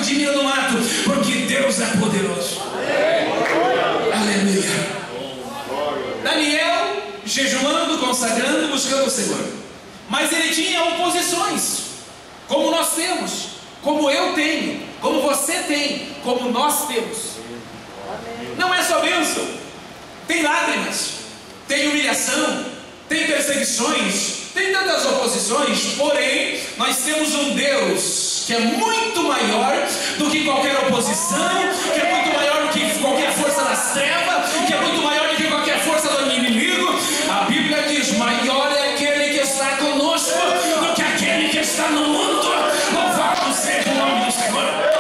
de mina no mato, porque Deus é poderoso. Aleluia. Daniel jejuando, consagrando, buscando o Senhor, mas ele tinha oposições, como nós temos, como eu tenho, como você tem, como nós temos. Não é só bênção, tem lágrimas, tem humilhação, tem perseguições, tem tantas oposições. Porém, nós temos um Deus que é muito maior do que qualquer oposição, que é muito maior do que qualquer força das trevas, que é muito maior do que qualquer força do inimigo. A Bíblia diz: maior é aquele que está conosco do que aquele que está no mundo. Louvado seja o nome do Senhor.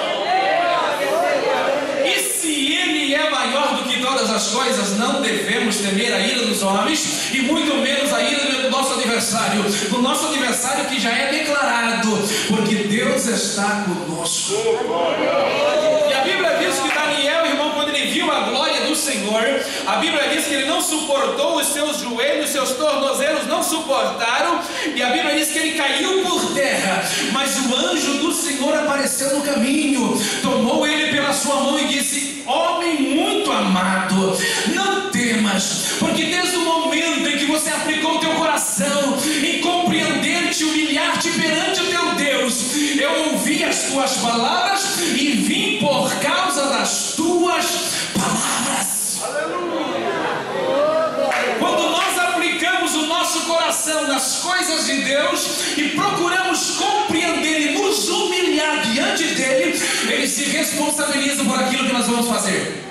E se Ele é maior do que todas as coisas, não devemos temer a ira dos homens, e muito menos a ira do nosso adversário, que já é declarado, porque Deus está conosco. E a Bíblia diz que Daniel, irmão, quando ele viu a glória do Senhor, a Bíblia diz que ele não suportou, os seus joelhos, seus tornozelos não suportaram, e a Bíblia diz que ele caiu por terra, mas o anjo do Senhor apareceu no caminho, tomou ele pela sua mão e disse: homem muito amado, não temas, porque desde o momento em que você aplicou o teu coração em compreender-te, humilhar-te perante o teu Deus, eu ouvi as tuas palavras e vim por causa das tuas palavras. Aleluia. Quando nós aplicamos o nosso coração nas coisas de Deus e procuramos compreender e nos humilhar diante dele, ele se responsabiliza por aquilo que nós vamos fazer.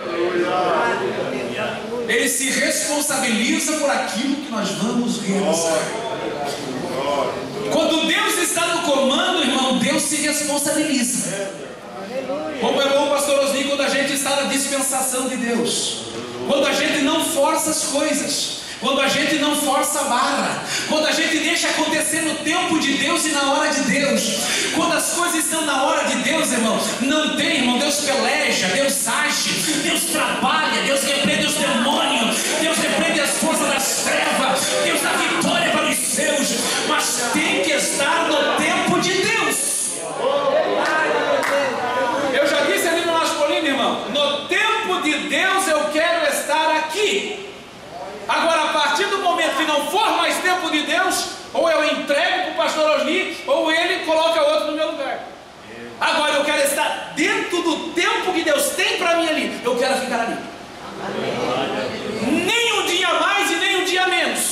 Ele se responsabiliza por aquilo que nós vamos realizar. Quando Deus está no comando, irmão, Deus se responsabiliza. Como é bom, pastor Osni, quando a gente está na dispensação de Deus, quando a gente não força as coisas, quando a gente não força a barra, quando a gente deixa acontecer no tempo de Deus e na hora de Deus. Quando as coisas estão na hora de Deus, irmão, não tem, irmão, Deus peleja, Deus age, Deus trabalha, Deus repreende os demônios, Deus repreende as forças das trevas, Deus dá vitória para os seus, mas tem que estar no tempo de Deus. Eu já disse ali no masculino, irmão, no tempo de Deus eu quero estar aqui. Agora, a partir do momento que não for mais tempo de Deus, ou eu entrego para o pastor Osni, ou ele coloca outro no meu lugar. Agora eu quero estar dentro do tempo que Deus tem para mim ali. Eu quero ficar ali. Nem um dia mais e nem um dia menos.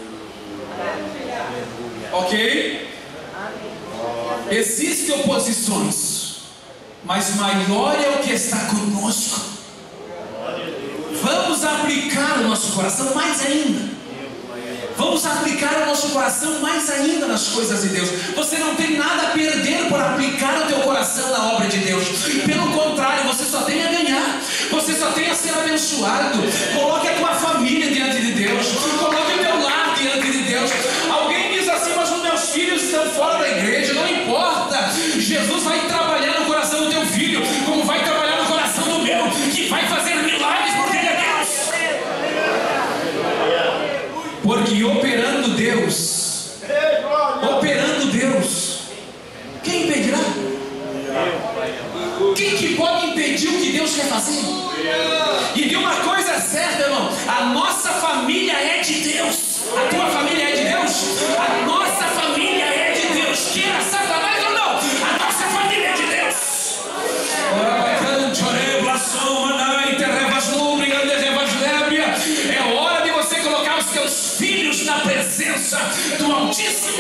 Ok? Existem oposições, mas maior é o que está conosco. Vamos aplicar o nosso coração mais ainda. Vamos aplicar o nosso coração mais ainda nas coisas de Deus. Você não tem nada a perder por aplicar o teu coração na obra de Deus. Pelo contrário, você só tem a ganhar. Você só tem a ser abençoado. Coloque a tua família diante de Deus. Coloque o teu lar diante de Deus. Alguém diz assim: mas os meus filhos estão fora da igreja. Não importa. Jesus vai trabalhar no coração do teu filho, como vai trabalhar no coração do meu, que vai fazer milagres, porque Ele é Deus. Porque operando Deus, quem impedirá? Quem que pode impedir o que Deus quer fazer? E de uma coisa certa, irmão, a nossa família é de Deus. A tua família é de Deus? A nossa família é de Deus. Queira Satanás ou não, a nossa família é de Deus. É hora de você colocar os teus filhos na presença do Altíssimo.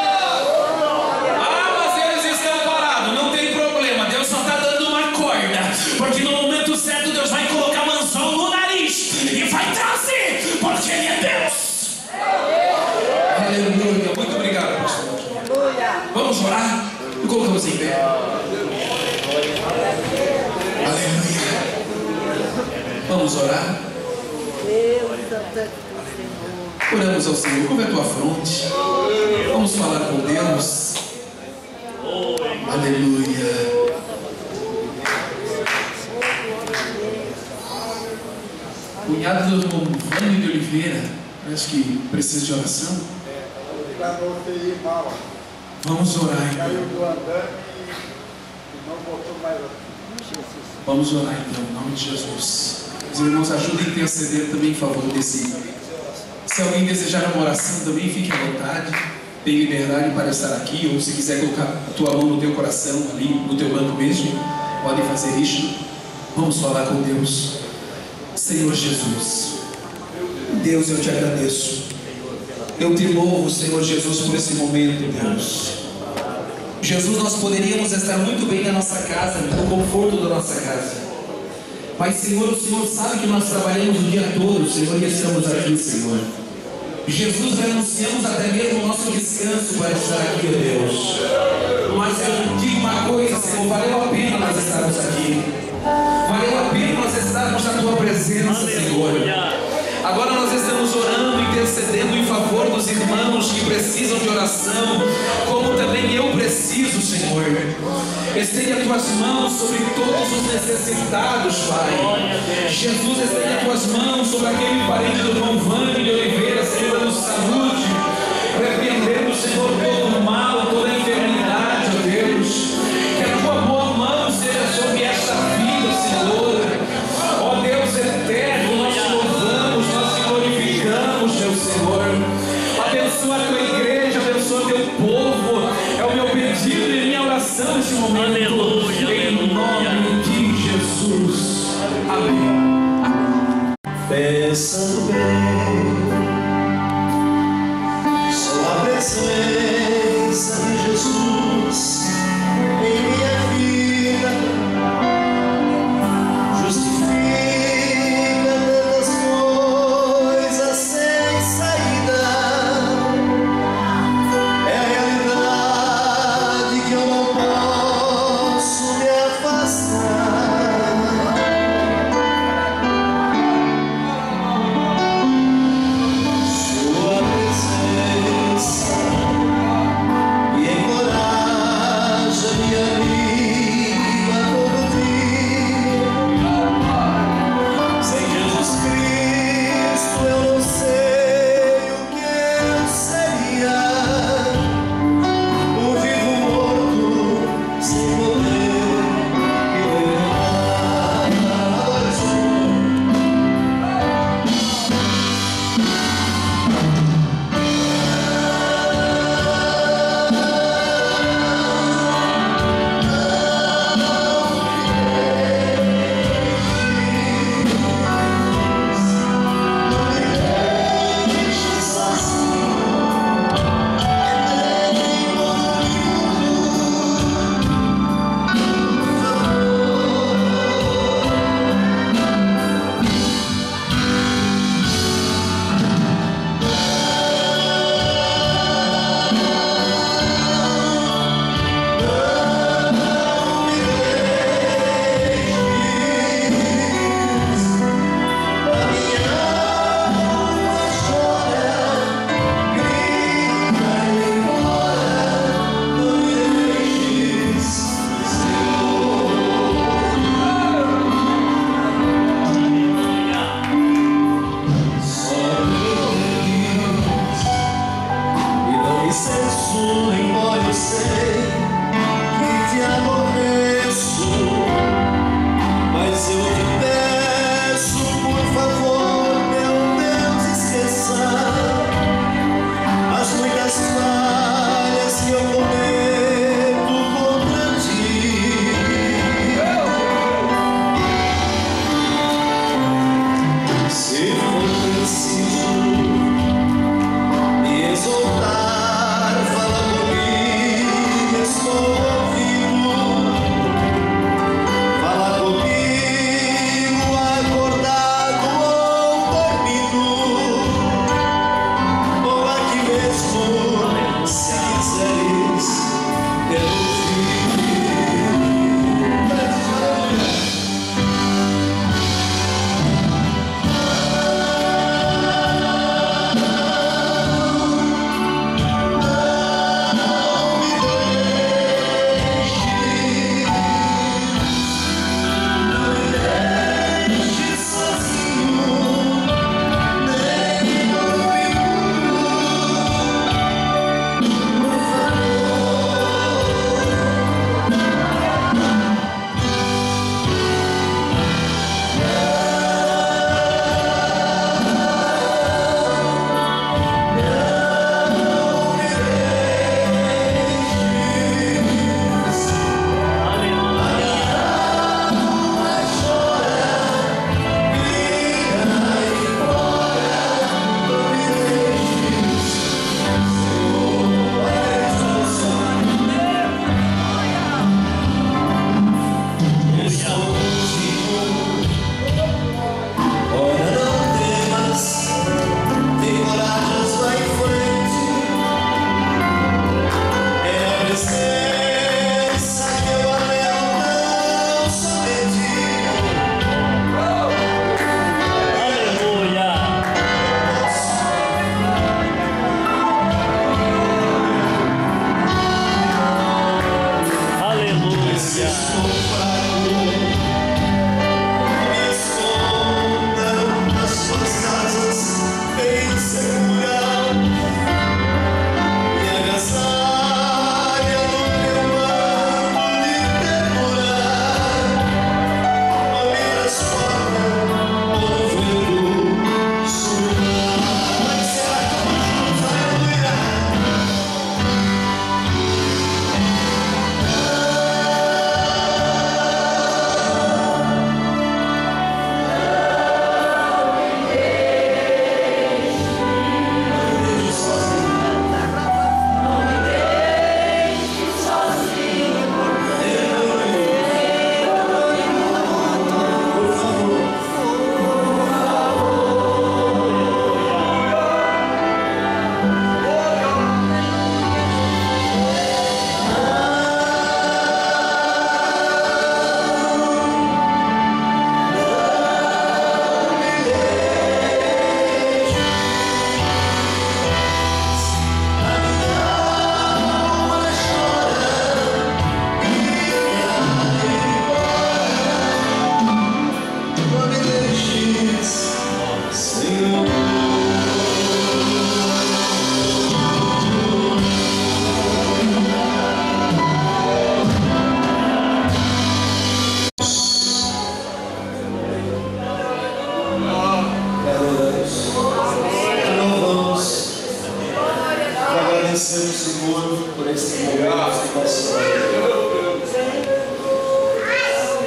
Mas eles estão parados, não tem problema. Deus só está dando uma corda, porque no momento certo Deus vai colocar mansão no nariz e vai trazer, porque Ele é Deus. Aleluia. Muito obrigado, pastor. Vamos orar e colocamos em pé. Aleluia. Vamos orar. Oramos ao Senhor. Curva a tua fronte. Vamos falar com Deus. Aleluia. Cunhado do irmão Vânio de Oliveira, acho que precisa de oração. Vamos orar, irmão. Vamos orar então, em nome de Jesus. Os irmãos ajudem a interceder também em favor desse. Se alguém desejar uma oração também, fique à vontade. Tem liberdade para estar aqui, ou se quiser colocar a tua mão no teu coração, ali no teu banco mesmo, pode fazer isto. Vamos falar com Deus. Senhor Jesus, Deus, eu te agradeço. Eu te louvo, Senhor Jesus, por esse momento, Deus. Jesus, nós poderíamos estar muito bem na nossa casa, no conforto da nossa casa. Mas, Senhor, o Senhor sabe que nós trabalhamos o dia todo, Senhor, e estamos aqui, Senhor. Jesus, renunciamos até mesmo o nosso descanso para estar aqui, Deus. Mas eu digo uma coisa, Senhor, valeu a pena nós estarmos aqui. Valeu a pena nós estarmos na Tua presença, Senhor. Agora nós estamos orando, intercedendo em favor dos irmãos que precisam de oração, como também eu preciso, Senhor. Estende as Tuas mãos sobre todos os necessitados, Pai. Jesus, estende as Tuas mãos sobre aquele parente do irmão Vânio de Oliveira, Senhor, dando saúde, repreendendo, Senhor, todo o mal, toda a enfermidade, ó Deus. Que a Tua boa mão seja sobre esta vida, Senhor. Ó Deus eterno, nós te louvamos, nós te glorificamos, meu Senhor. Abençoa a Tua igreja, abençoa o Teu povo. É o meu pedido e minha oração nesse momento. Aleluia, em nome de Jesus. Amém. Pensando bem, só a presença de Jesus em minha vida justifica tantas coisas sem saída. É a realidade que eu não posso me afastar. Sua presença me encoraja, minha vida.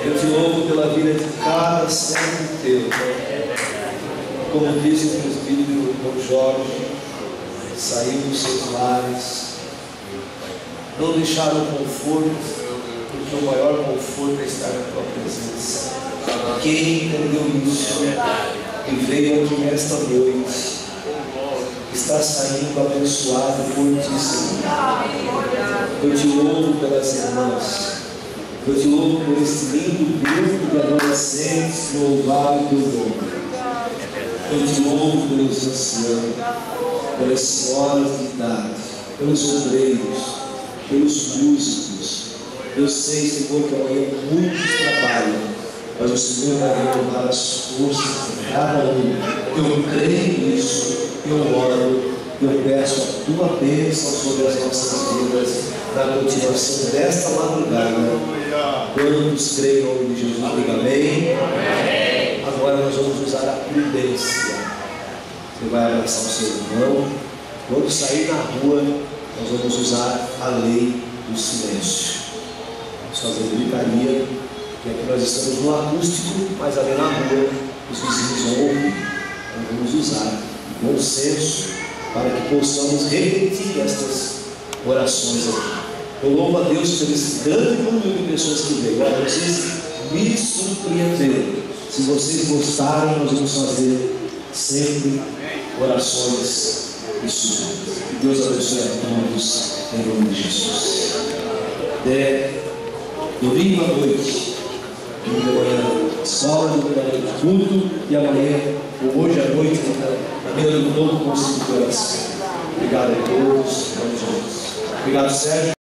Eu te louvo pela vida de cada servo teu. Como disse o presbítero Dom Jorge, saiu dos seus lares, não deixaram conforto, porque o maior conforto é estar na tua presença. Quem entendeu isso e veio aqui nesta noite, está saindo abençoado por ti, Senhor. Eu te louvo pelas irmãs, eu te louvo por esse lindo grupo de adolescentes que louvaram o teu nome. Eu te louvo pelos anciãos, pelas senhoras de idade, pelos obreiros, pelos músicos. Eu sei, Senhor, que amanhã muitos trabalham, mas o Senhor vai renovar as forças de cada um. Eu creio nisso, eu oro, eu peço a tua bênção sobre as nossas vidas na continuação desta madrugada. Quantos creem em nome de Jesus, diga amém. Amém. Agora nós vamos usar a prudência. Você vai abraçar o seu irmão. Quando sair na rua, nós vamos usar a lei do silêncio. Vamos fazer gritaria, porque aqui nós estamos no acústico, mas ali na rua os vizinhos ouvem. Nós vamos usar o bom senso para que possamos repetir estas orações aqui. Eu louvo a Deus por esse grande número de pessoas que veio. Agora vocês me surpreenderam. Se vocês gostarem, nós vamos fazer sempre orações e súplicas. Que Deus abençoe a todos em nome de Jesus. Domingo à noite, domingo de manhã, escola, domingo à noite, culto, e amanhã, ou hoje à noite, na beira do todo, consigo coração. Obrigado a todos. Obrigado, Sérgio.